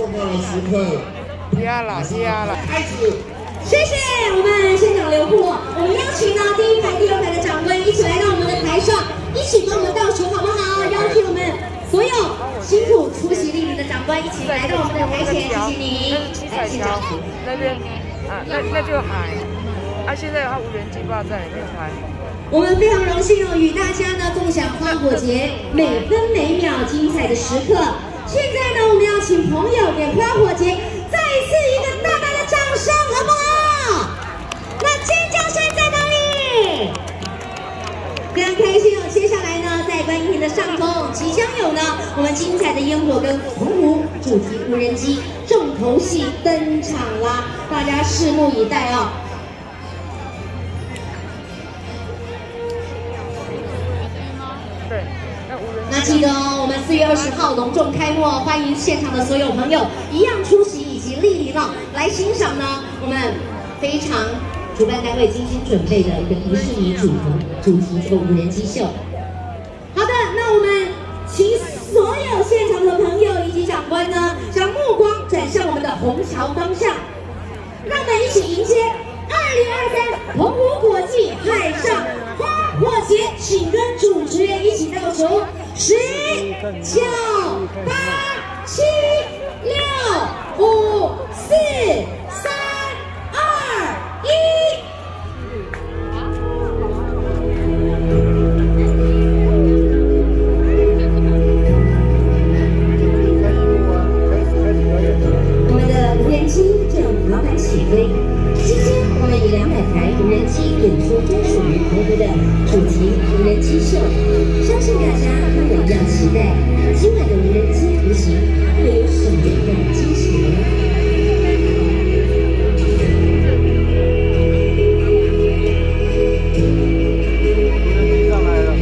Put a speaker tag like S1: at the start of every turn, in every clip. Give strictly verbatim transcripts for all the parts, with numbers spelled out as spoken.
S1: 重要的时刻，
S2: 压了，压了，
S1: 开始。
S3: 谢谢我们现场留步，我们邀请呢第一排、第二排的长官一起来到我们的台上，一起帮我们倒数好不好？邀请我们所有辛苦出席莅临的长官一起来到我们的台前，谢谢您。来，请掌声。
S2: 那边啊，那那就海，啊，现在它无人机不知道在里面拍。
S3: 我们非常荣幸哦，与大家呢共享花火节每分每秒精彩的时刻。现在呢，我们要请朋友给花火节再一次一个大大的掌声，好不好？那尖叫声在哪里？非常开心哦！接下来呢，在观音亭的上空即将有呢我们精彩的烟火跟澎湖主题无人机重头戏登场啦，大家拭目以待哦。
S2: 对，
S3: 那记得哦，我们四月二十号隆重开幕哦，欢迎现场的所有朋友一样出席以及莅临哦，来欣赏呢我们非常主办单位精心准备的一个迪士尼主题主题这个无人机秀。好的，那我们请所有现场的朋友以及长官呢，将目光转向我们的虹桥方向，让我们一起迎接二零二三澎湖国际海上花火节，请跟主持人一起倒数：十、九、八、七、六、五、四、三、二、一。我们的无人机正缓缓起飞，期间我们以两百台无人机演出专属于澎湖的主题无人机秀，相信大家跟我一样期待今晚的无人机图形会有什么样的惊喜呢？
S2: 上来了。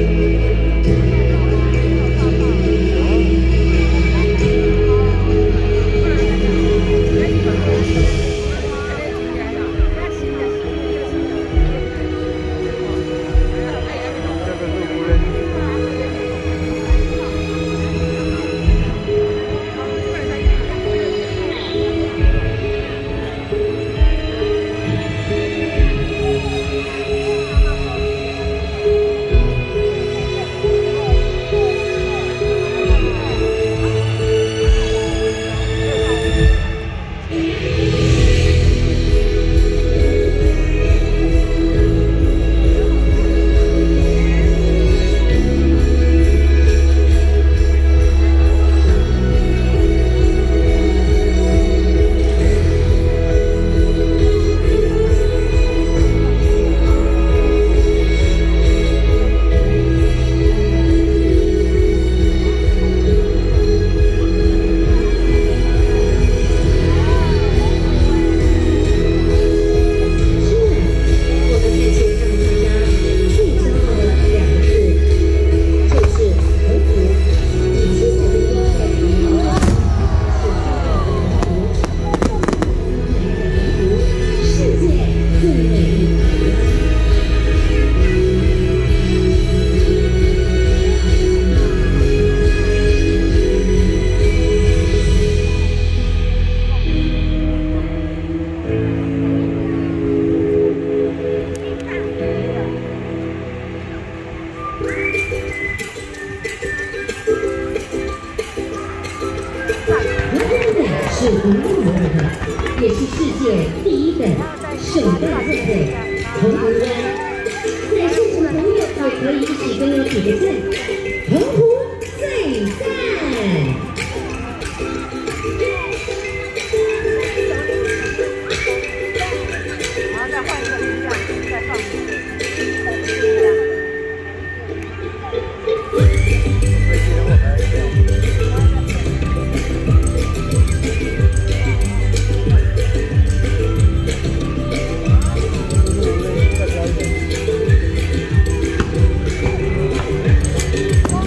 S3: 是无论如何，也是世界第一等首办盛会澎湖湾。在现场的朋友也可以一起跟我比个赞，澎湖最赞！
S2: 然后再换一个音量，再放一个。
S3: 我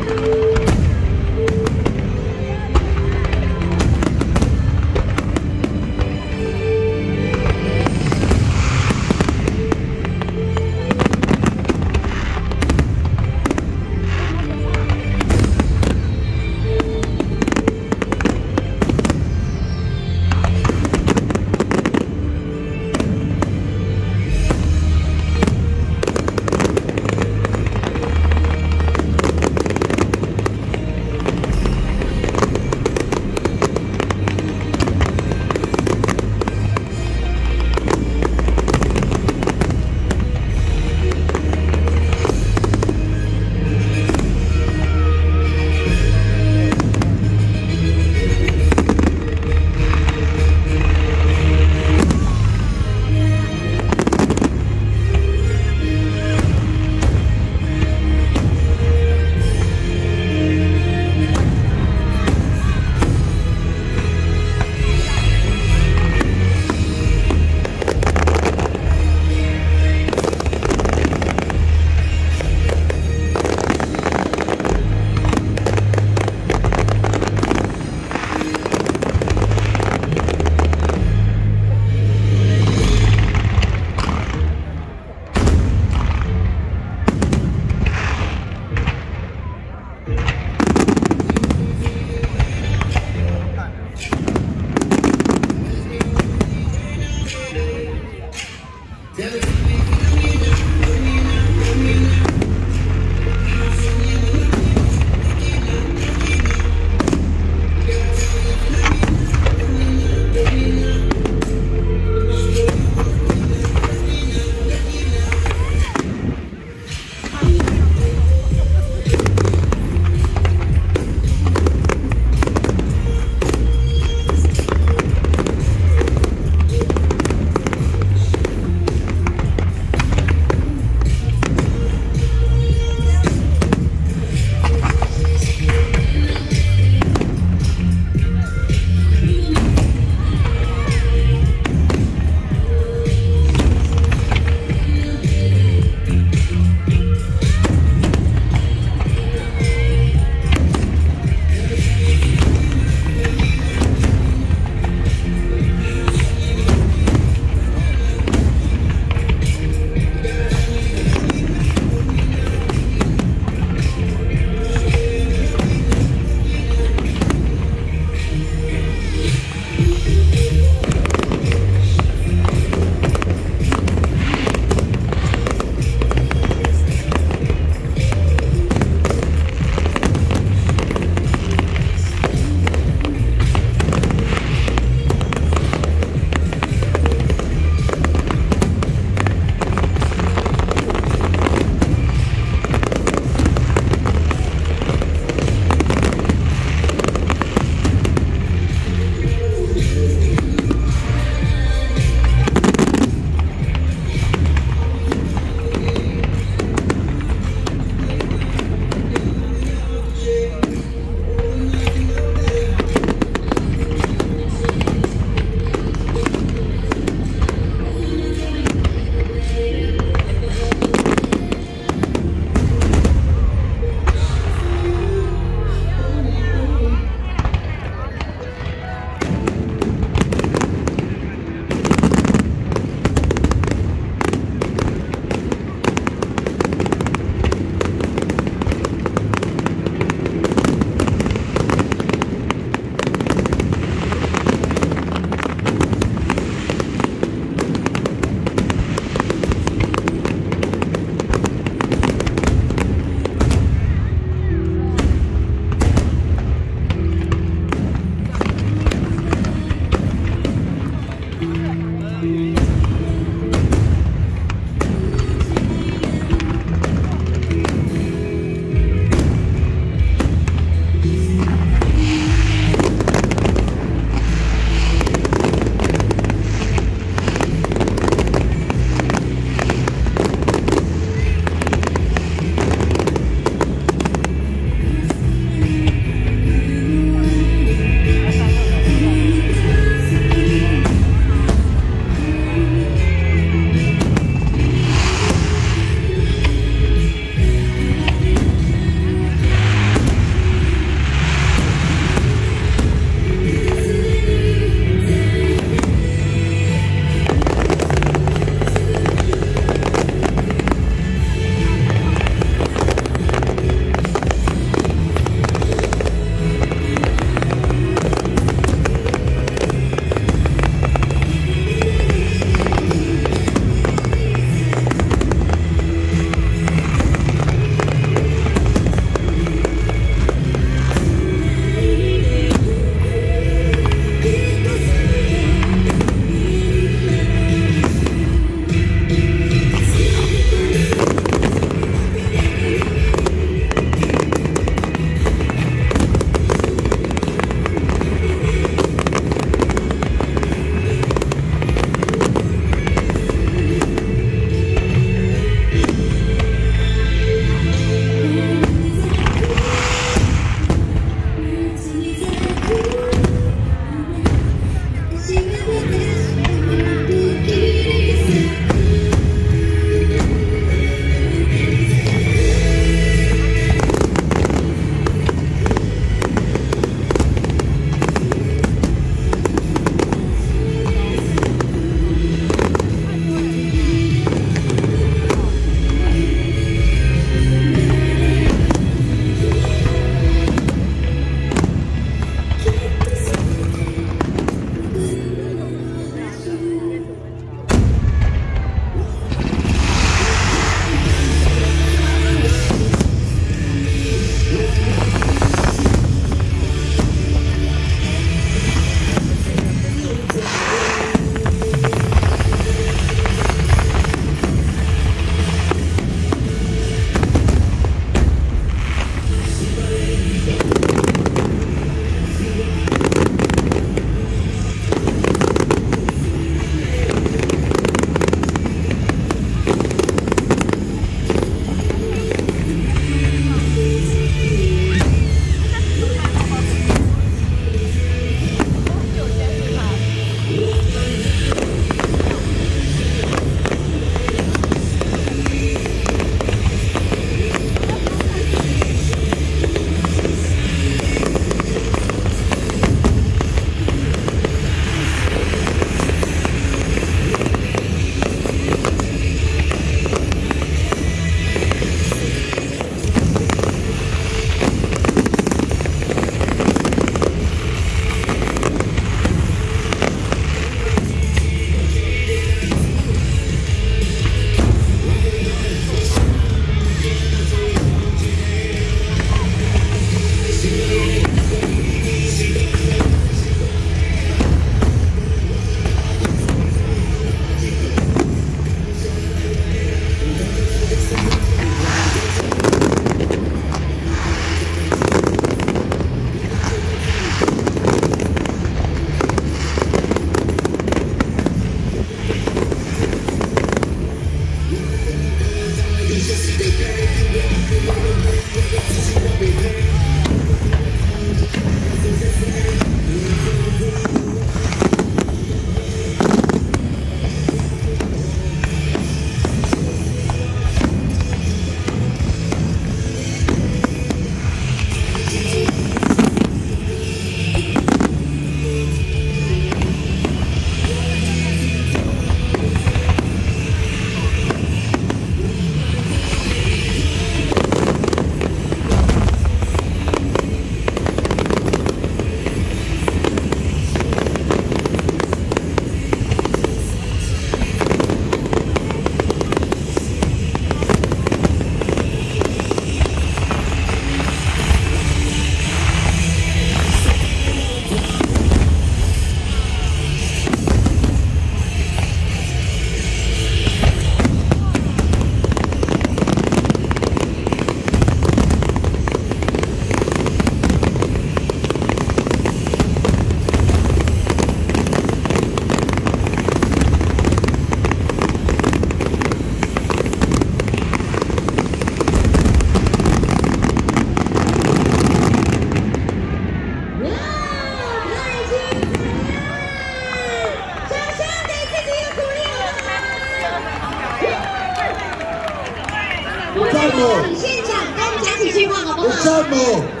S3: 不好？
S1: 战姆。